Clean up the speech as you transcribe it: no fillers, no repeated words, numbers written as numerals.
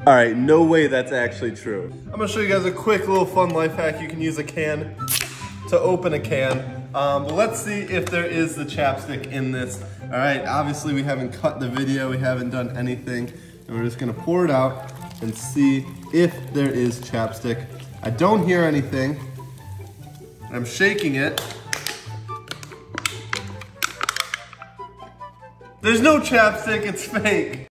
All right, no way that's actually true. I'm gonna show you guys a quick little fun life hack. You can use a can to open a can. But let's see if there is the chapstick in this. All right, obviously we haven't cut the video, we haven't done anything, and we're just gonna pour it out and see if there is chapstick. I don't hear anything. I'm shaking it. There's no chapstick, it's fake.